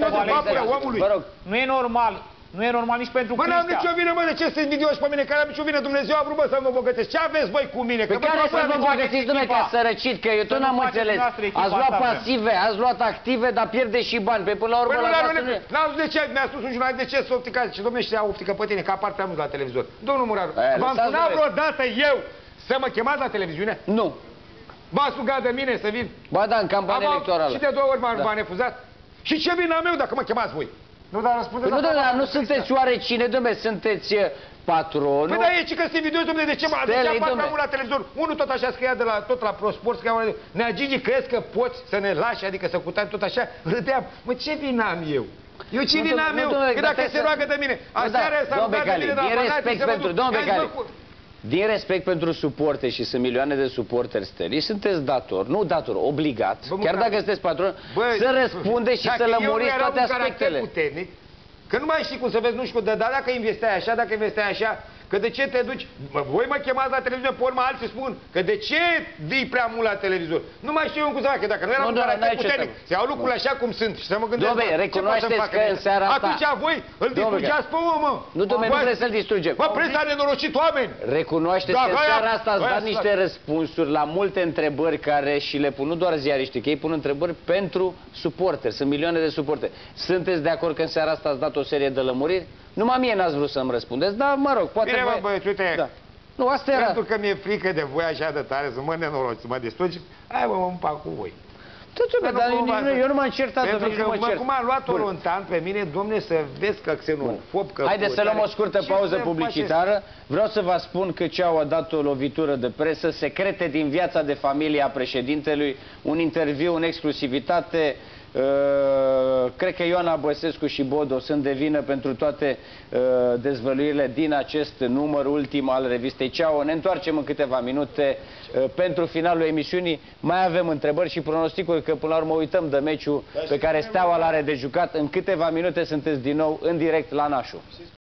toată papura omului. Nu e normal. Nu e normal nici pentru Cristian. Mă, n-am nicio vină, mă, de ce sunt invidioși pe mine, care am nicio vină, Dumnezeu a vrut, mă, să mă bogățesc. Ce aveți voi cu mine? Pe care să vă bogățiți, dom'le, ca sărăcit, că eu tot n-am înțeles. Ați luat pasive, ați luat active, dar pierdeți și bani. Pe până la urmă, n-am de ce, mi-a spus un jurnalist, de ce să opticați? Și dom'le, știa optică pe tine, că apar prea mult la televizor. Domnul Muraru, v-am sunat vreodată eu să mă chemați la televiziune? Nu. V-ați rugat de mine să vin? Ba da, în campanie electorală. Și de 2 ori m-a refuzat? Și ce vin am eu dacă mă chemați voi? Nu, dar răspundeți la dar nu sunteți oarecine, dom'le, sunteți patronul. Păi da, e că sunt invidios, dom'le, de ce apar prea mult la televizor? Unul tot așa scria de la, tot la ProSport, scria, Nea Gigi, crezi că poți să ne lași, adică să cutăm tot așa? Râdeam, mă, ce vin am eu? Eu ce vin am eu? Că dacă se roagă de mine, aseară s-a rugat de mine, din respect pentru suporteri, și sunt milioane de suporteri Stelii, sunteți dator, nu dator, obligat, chiar dacă sunteți patron, să răspundeți și să lămuriți toate aspectele. Că nu mai știi cum să vezi, nu știu, dar dacă investeai așa, dacă investeai așa, că de ce te duci? Voi mă chemați la televizor, pe urmă alții spun că de ce vii prea mult la televizor? Nu mai știu eu cum să fac, că dacă nu eram un caracter puternic, să iau lucrurile așa cum sunt și să mă gândesc, dom'le, recunoașteți că în seara asta... Atunci voi îl distrugeați pe om, mă! Nu, dom'le, nu vreți să-l distrugem. Mă, preț a nenorocit oameni! Recunoașteți că în seara asta ați dat niște răspunsuri la multe întrebări care și le pun nu doar ziariștii, că ei pun întrebări pentru suporteri, sunt milioane de suporteri. Sunteți de acord că în seara asta ați dat o serie de lămuriri? Numai mie n-ați vrut să-mi răspundeți, dar mă rog, poate bine, mă, băieți, uite, da. Nu, asta era. Pentru că mi-e frică de voi așa de tare, să mă nenoroci, să mă distrugi, hai mă împac cu voi. Dar eu nu m-am certat, pentru că, cum am luat Orontan pe mine, domne, să vezi că xenofob, că... Haideți să luăm o scurtă pauză publicitară. Vreau să vă spun că Ceau a dat o lovitură de presă, secrete din viața de familie a președintelui, un interviu în exclusivitate. Cred că Ioana Băsescu și Bodo sunt de vină pentru toate dezvăluirile din acest număr ultim al revistei Ceau. Ne întoarcem în câteva minute pentru finalul emisiunii. Mai avem întrebări și pronosticuri, că până la urmă uităm de meciul pe care Steaua l-are de jucat. În câteva minute sunteți din nou în direct la Nașu.